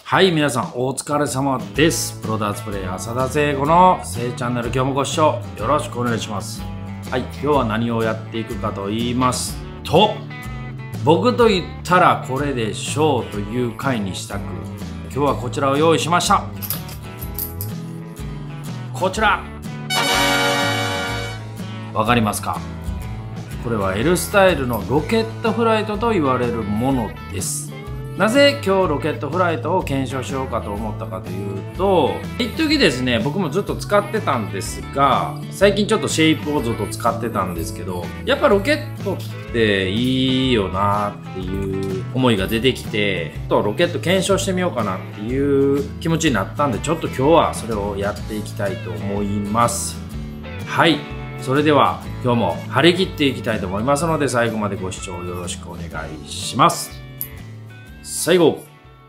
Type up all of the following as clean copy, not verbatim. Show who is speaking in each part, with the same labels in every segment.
Speaker 1: はい、皆さんお疲れ様です。プロダーツプレイヤー佐田聖子の聖チャンネル、今日もご視聴よろしくお願いします。はい、今日は何をやっていくかと言いますと、僕と言ったらこれでしょうという回にしたく、今日はこちらを用意しました。こちらわかりますか？これは L スタイルのロケットフライトと言われるものです。なぜ今日ロケットフライトを検証しようかと思ったかというと、一時ですね、僕もずっと使ってたんですが、最近ちょっとシェイプをずっと使ってたんですけど、やっぱロケットっていいよなっていう思いが出てきて、ロケット検証してみようかなっていう気持ちになったんで、ちょっと今日はそれをやっていきたいと思います。はい、それでは今日も張り切っていきたいと思いますので、最後までご視聴よろしくお願いします。最後、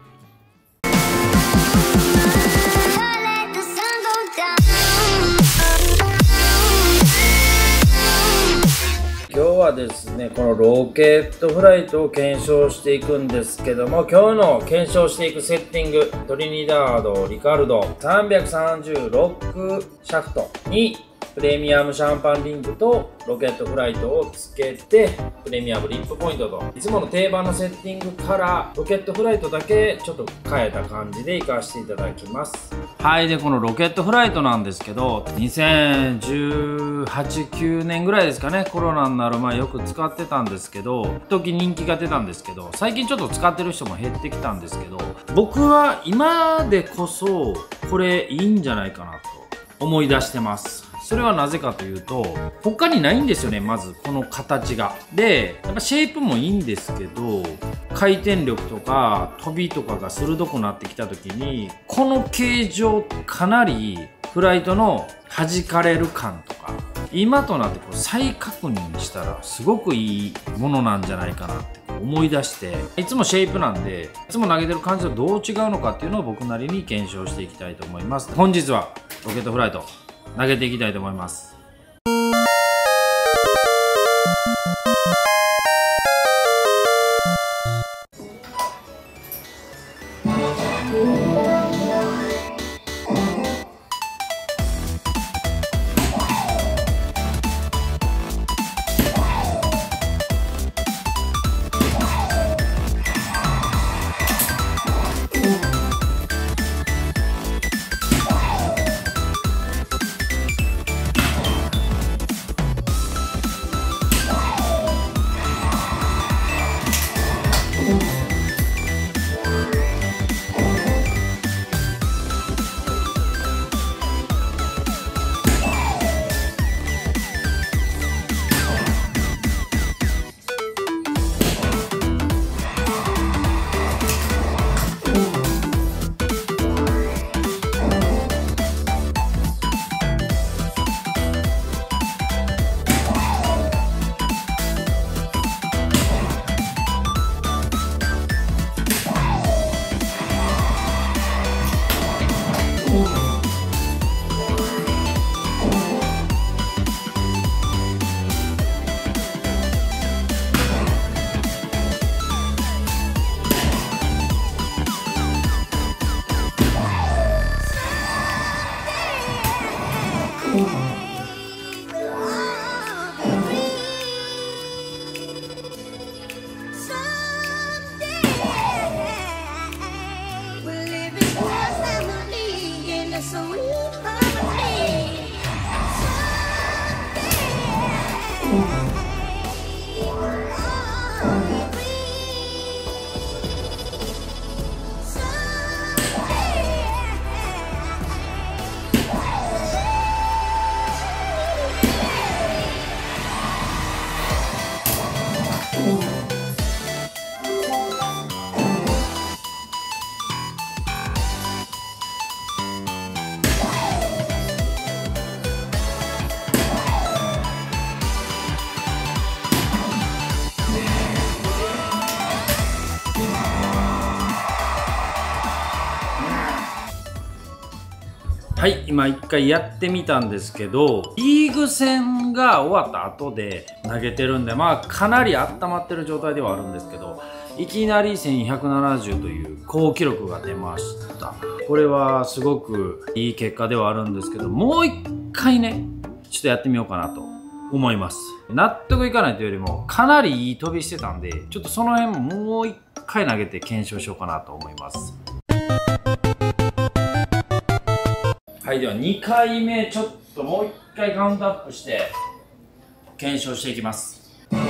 Speaker 1: 今日はですね、このロケットフライトを検証していくんですけども、今日の検証していくセッティング、トリニダード・リカルド336シャフトにプレミアムシャンパンリングとロケットフライトをつけて、プレミアムリップポイントといつもの定番のセッティングからロケットフライトだけちょっと変えた感じでいかせていただきます。はい、でこのロケットフライトなんですけど、2018、9年ぐらいですかね、コロナになる前よく使ってたんですけど、一時人気が出たんですけど、最近ちょっと使ってる人も減ってきたんですけど、僕は今でこそこれいいんじゃないかなと思い出してます。それはなぜかというと、他にないんですよね、まずこの形が。でやっぱシェイプもいいんですけど、回転力とか飛びとかが鋭くなってきた時に、この形状かなりフライトの弾かれる感とか、今となってこう再確認したらすごくいいものなんじゃないかなって思い出して、いつもシェイプなんでいつも投げてる感じとどう違うのかっていうのを僕なりに検証していきたいと思います。本日はロケットフライト投げていきたいと思います。はい、今一回やってみたんですけど、リーグ戦が終わった後で投げてるんで、まあかなり温まってる状態ではあるんですけど、 いきなり1170という好記録が出ました。これはすごくいい結果ではあるんですけど、もう一回ねちょっとやってみようかなと思います。納得いかないというよりもかなりいい飛びしてたんで、ちょっとその辺ももう一回投げて検証しようかなと思います。はい、では2回目ちょっともう一回カウントアップして検証していきます。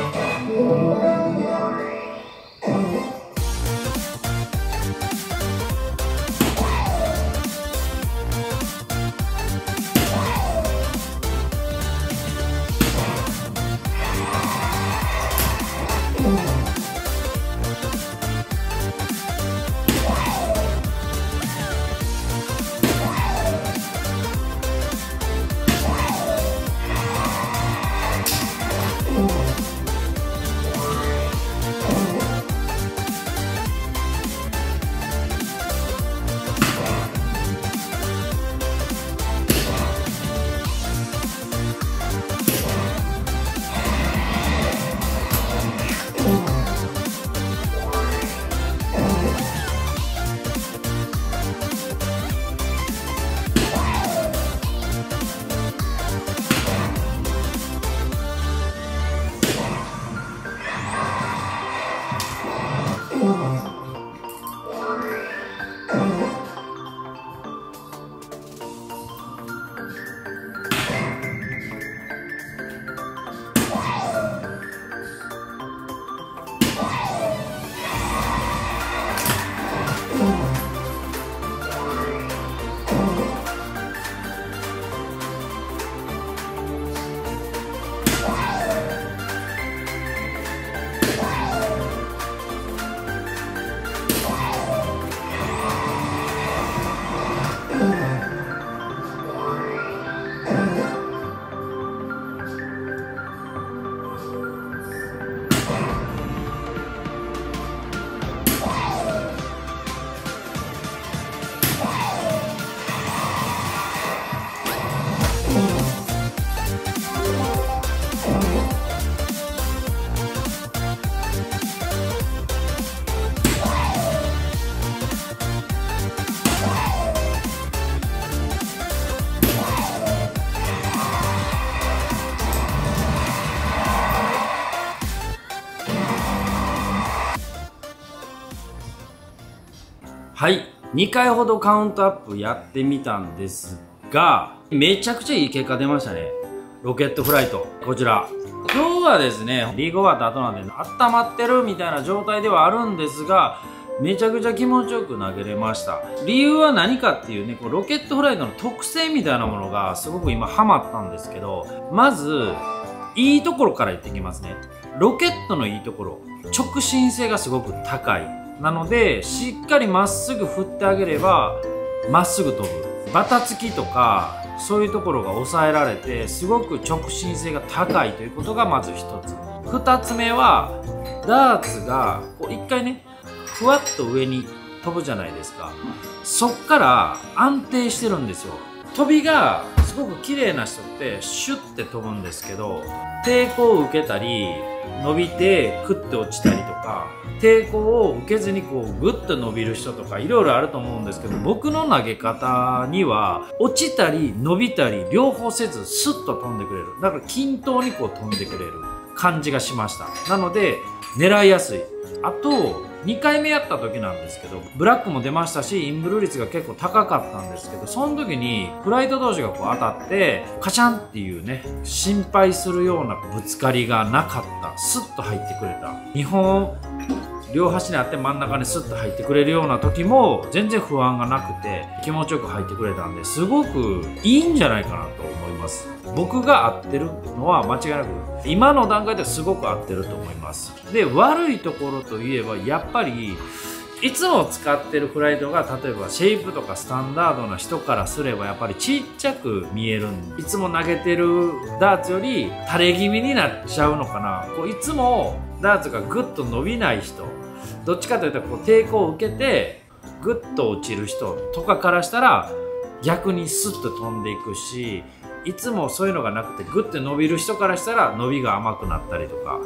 Speaker 1: はい、2回ほどカウントアップやってみたんですが、めちゃくちゃいい結果出ましたね。ロケットフライト、こちら。今日はですね、リーグ終わった後なんで温まってるみたいな状態ではあるんですが、めちゃくちゃ気持ちよく投げれました。理由は何かっていうね、こうロケットフライトの特性みたいなものがすごく今ハマったんですけど、まず、いいところから言っていきますね。ロケットのいいところ、直進性がすごく高い。なので、しっかりまっすぐ振ってあげれば、まっすぐ飛ぶ。バタつきとか、そういうところが抑えられて、すごく直進性が高いということがまず一つ。二つ目は、ダーツが、こう一回ね、ふわっと上に飛ぶじゃないですか。そっから安定してるんですよ。飛びがすごく綺麗な人ってシュッて飛ぶんですけど、抵抗を受けたり、伸びてクッて落ちたりとか、抵抗を受けずにこうグッと伸びる人とかいろいろあると思うんですけど、僕の投げ方には落ちたり伸びたり両方せずスッと飛んでくれる。だから均等にこう飛んでくれる感じがしました。なので狙いやすい。あと2回目やった時なんですけど、ブラックも出ましたしインブル率が結構高かったんですけど、その時にフライト同士がこう当たってカチャンっていうね、心配するようなぶつかりがなかった。スッと入ってくれた。2本両端にあって真ん中にスッと入ってくれるような時も全然不安がなくて気持ちよく入ってくれたんで、すごくいいんじゃないかなと思います。僕が合ってるのは間違いなく今の段階ではすごく合ってると思います。で、悪いところといえばやっぱりいつも使ってるフライトが例えばシェイプとかスタンダードな人からすればやっぱりちっちゃく見えるんで、いつも投げてるダーツより垂れ気味になっちゃうのかな。こういつもダーツがグッと伸びない人、どっちかというとこう抵抗を受けてグッと落ちる人とかからしたら逆にスッと飛んでいくし、いつもそういうのがなくてグッて伸びる人からしたら伸びが甘くなったりとか、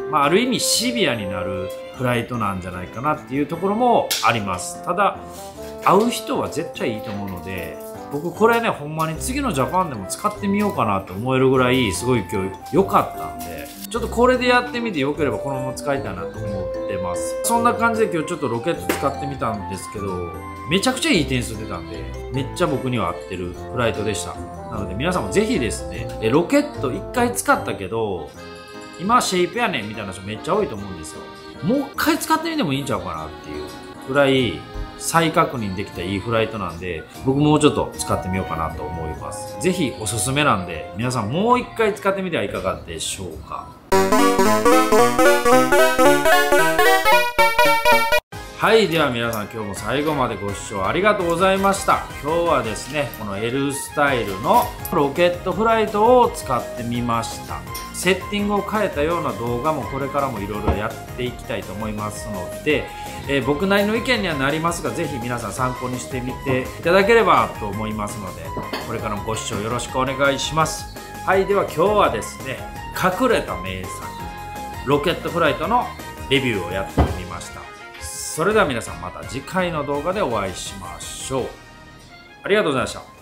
Speaker 1: ある意味シビアになるフライトなんじゃないかなっていうところもあります。ただ会う人は絶対いいと思うので、僕これねほんまに次のジャパンでも使ってみようかなと思えるぐらいすごい今日良かったんで、ちょっとこれでやってみてよければこのまま使いたいなと思ってます。そんな感じで今日ちょっとロケット使ってみたんですけど、めちゃくちゃいい点数出たんで、めっちゃ僕には合ってるフライトでした。なので皆さんもぜひですね、ロケット1回使ったけど今シェイプやねんみたいな人めっちゃ多いと思うんですよ。もう1回使ってみてもいいんちゃうかなっていうぐらい再確認できたいいフライトなんで、僕もうちょっと使ってみようかなと思います。ぜひおすすめなんで皆さんもう1回使ってみてはいかがでしょうか。はい、では皆さん今日も最後までご視聴ありがとうございました。今日はですねこの L スタイルのロケットフライトを使ってみました。セッティングを変えたような動画もこれからもいろいろやっていきたいと思いますので、僕なりの意見にはなりますが、ぜひ皆さん参考にしてみていただければと思いますので、これからもご視聴よろしくお願いします。はい、では今日はですね隠れた名作ロケットフライトのレビューをやってみました。それでは皆さんまた次回の動画でお会いしましょう。ありがとうございました。